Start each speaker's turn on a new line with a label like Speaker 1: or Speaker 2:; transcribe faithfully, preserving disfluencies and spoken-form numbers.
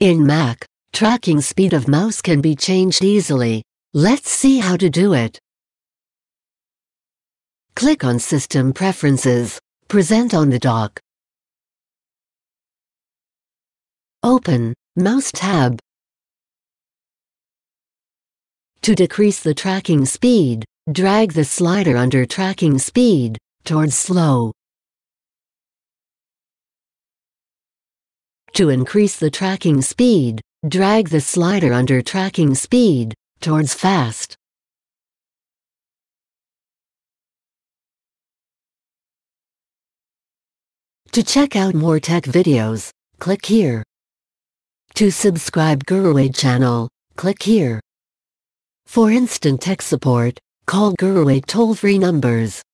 Speaker 1: In Mac, tracking speed of mouse can be changed easily. Let's see how to do it. Click on System Preferences, Present on the dock. Open Mouse tab. To decrease the tracking speed, drag the slider under tracking speed towards slow. To increase the tracking speed, drag the slider under tracking speed towards fast. To check out more tech videos, click here. To subscribe GuruAid channel, click here. For instant tech support, call GuruAid toll-free numbers